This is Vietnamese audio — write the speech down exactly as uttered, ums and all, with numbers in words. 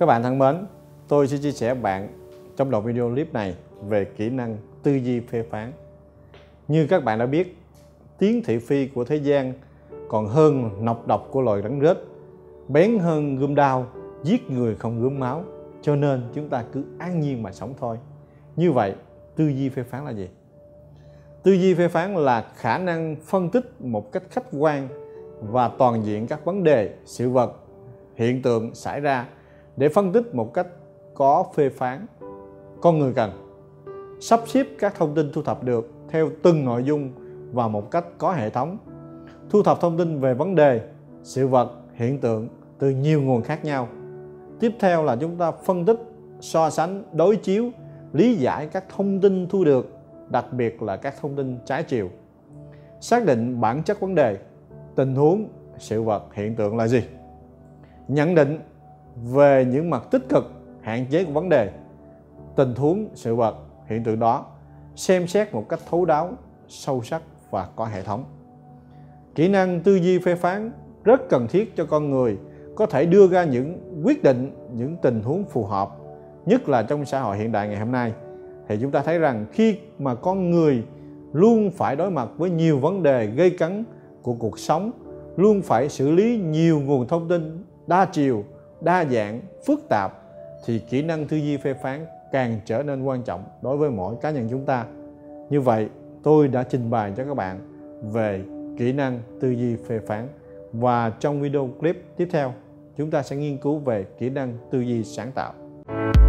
Các bạn thân mến, tôi sẽ chia sẻ với bạn trong đoạn video clip này về kỹ năng tư duy phê phán. Như các bạn đã biết, tiếng thị phi của thế gian còn hơn nọc độc của loài rắn rết, bén hơn gươm đao, giết người không gớm máu. Cho nên chúng ta cứ an nhiên mà sống thôi. Như vậy, tư duy phê phán là gì? Tư duy phê phán là khả năng phân tích một cách khách quan và toàn diện các vấn đề, sự vật, hiện tượng xảy ra để phân tích một cách có phê phán. Con người cần sắp xếp các thông tin thu thập được theo từng nội dung và một cách có hệ thống, thu thập thông tin về vấn đề, sự vật, hiện tượng từ nhiều nguồn khác nhau. Tiếp theo là chúng ta phân tích, so sánh, đối chiếu, lý giải các thông tin thu được, đặc biệt là các thông tin trái chiều. Xác định bản chất vấn đề, tình huống, sự vật, hiện tượng là gì. Nhận định về những mặt tích cực, hạn chế của vấn đề, tình huống, sự vật, hiện tượng đó. Xem xét một cách thấu đáo, sâu sắc và có hệ thống. Kỹ năng tư duy phê phán rất cần thiết cho con người có thể đưa ra những quyết định, những tình huống phù hợp. Nhất là trong xã hội hiện đại ngày hôm nay, thì chúng ta thấy rằng khi mà con người luôn phải đối mặt với nhiều vấn đề gây cấn của cuộc sống, luôn phải xử lý nhiều nguồn thông tin đa chiều, đa dạng, phức tạp, thì kỹ năng tư duy phê phán càng trở nên quan trọng đối với mỗi cá nhân chúng ta. Như vậy, tôi đã trình bày cho các bạn về kỹ năng tư duy phê phán. Và trong video clip tiếp theo, chúng ta sẽ nghiên cứu về kỹ năng tư duy sáng tạo.